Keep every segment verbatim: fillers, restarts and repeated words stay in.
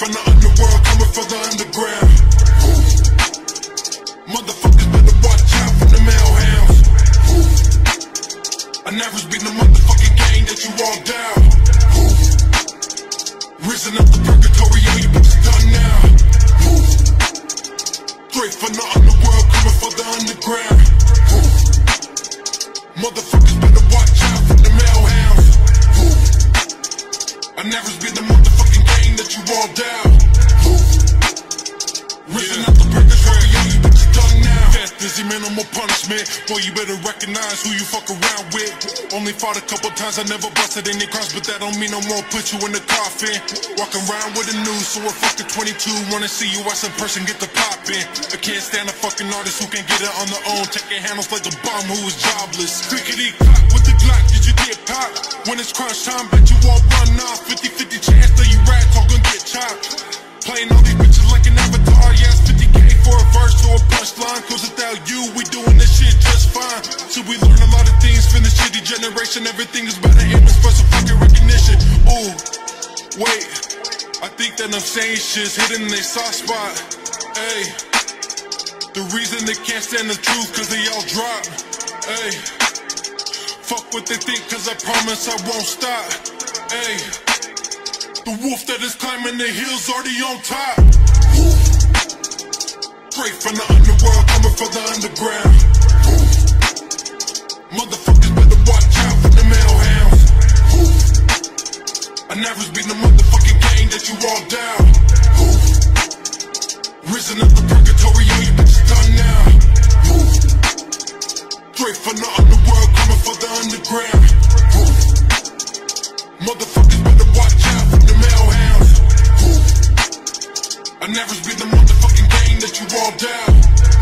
from the underworld, coming from the underground. Motherfuckers better watch out from the male hounds. I never been the motherfucking gang that you all down. Risen up the purgatory, all you bitches done now. Straight from the underworld, coming from the underground. Motherfuckers better watch out from the male hounds. I never been the motherfucking gang that you all down. Risen up the purgatory, all you bitches done now. Death is the minimal punishment. Boy, you better recognize who you fuck around with. Only fought a couple times, I never busted any crimes, but that don't mean I won't put you in the coffin. Walk around with a noose, so we're fucking twenty-two. Wanna see you as a person, get the poppin'. I can't stand a fucking artist who can't get it on their own. Taking handles like a bum who is jobless. Clickety clock with the Glock, did you get popped? When it's crunch time, bet you all run off. fifty fifty chance that you rats all gonna get chopped. Playing all these bitches like an avatar, yeah, it's fifty K for a verse or a punchline. Cause without you, we doing this shit just fine. So we learn a lot of things from the shitty generation. Everything is better aim and special fucking recognition. Ooh, wait, I think that I'm saying shit's hidden in their soft spot. Ayy, the reason they can't stand the truth cause they all drop. Ayy, fuck what they think cause I promise I won't stop. Ayy, the wolf that is climbing the hills already on top. Straight from the underworld, coming from the underground. Motherfuckers better watch out for the male hounds. I never been the motherfucking gang that you all down. Risen up the purgatory, all you bitches done now. Straight from the underworld, coming from the underground. Motherfuckers better watch out for the male hounds. I never been the motherfucking gang that you all down.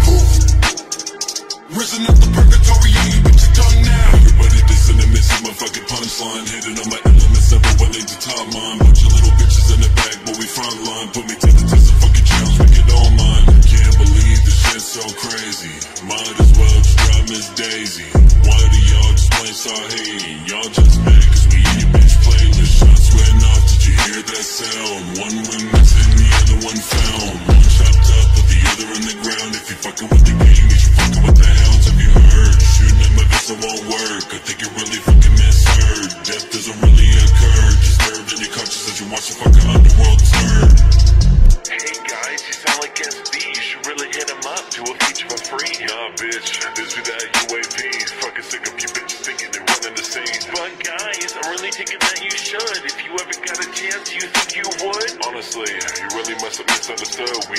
Risen up the purgatory, all you bitches done now. Everybody dissing and missing my fucking punchline. Hitting on my elements, never willing to top mine. Bunch of little bitches in the back, but we front line. Put me to the test of fucking challenge, make it all mine. Can't believe this shit's so crazy. Might as well just drop Miss Daisy. Why do y'all just play so hating? Y'all just mad cause we in your bitch playlist. Shots went off, did you hear that sound? One went missing, the other one found. One chopped up, but the other on the ground. If you fucking with the gang, you should fucking with the hounds. Have you heard? Shooting at my vessel won't work. I think you really fucking misheard. Death doesn't really occur. Disturbed in your conscience as you watch the fucking underworld turn. Hey guys, you sound like S B. You should really hit him up. Do a feature for free. Nah, bitch, this be that U A V. Fucking sick of you bitches thinking they're running the scene. But guys, I'm really thinking that you should. If you ever got a chance, do you think you would? Honestly, you really must have misunderstood. We